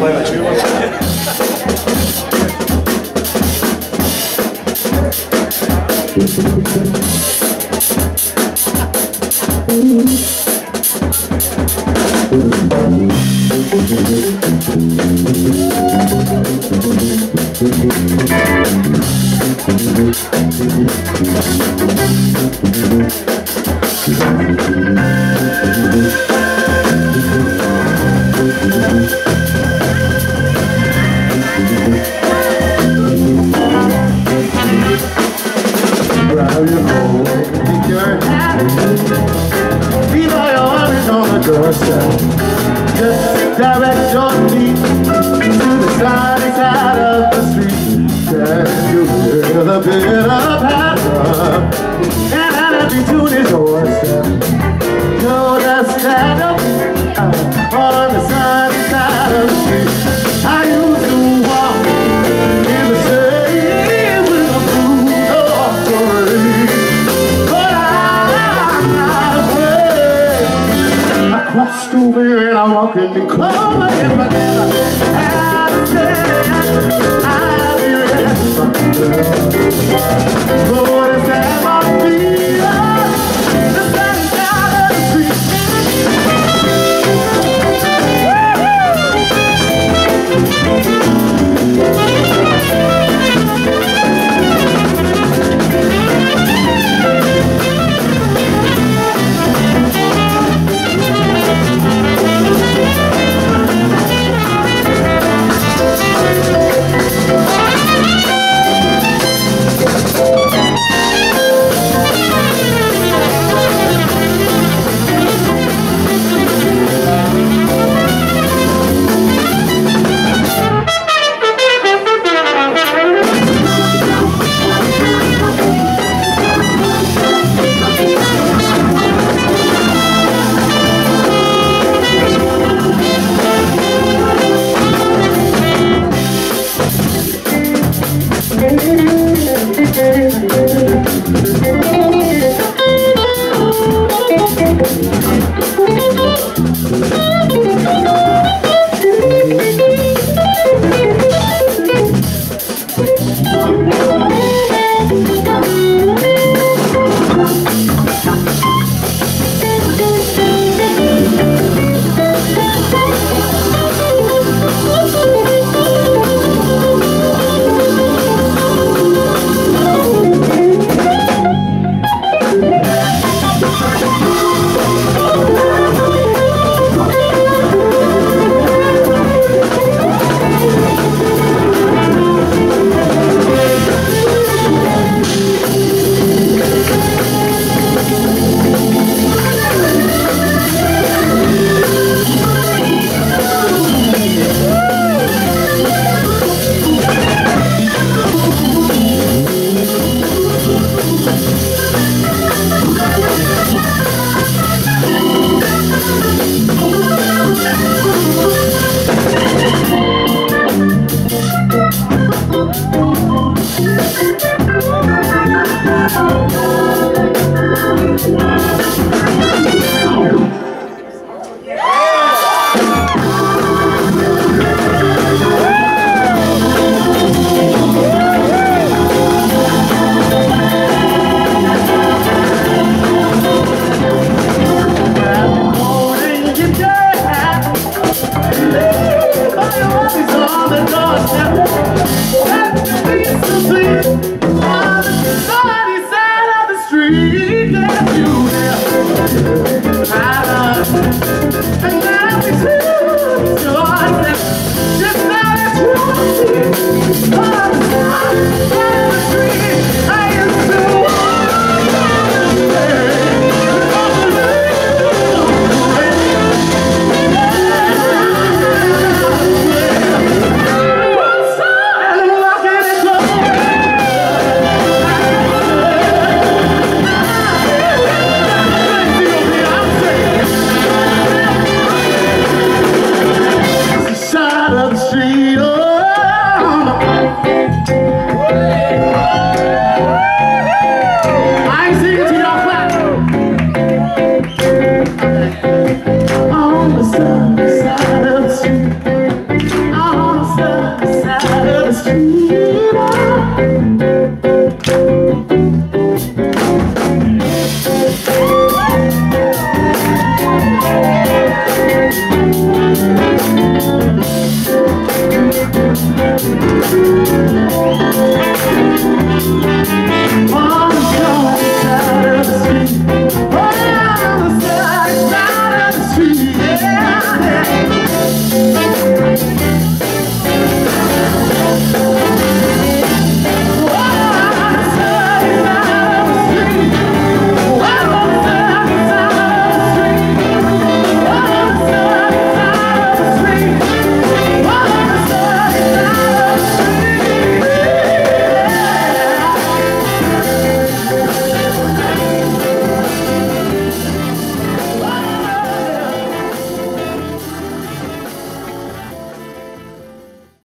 play my true one. Grab your home, take your hat. Be my arms on the doorstep. Just direct your feet to the sunny side of the street. Can you hear the pitter patter? And every tune is your step. No, just stand up on the sunny side of the street. I used to walk in the same with a blue off the rain. But I crossed over and I'm walking in clover and I never had to say I'll be ready for the Lord is at my feet, the sunny side of the street. On the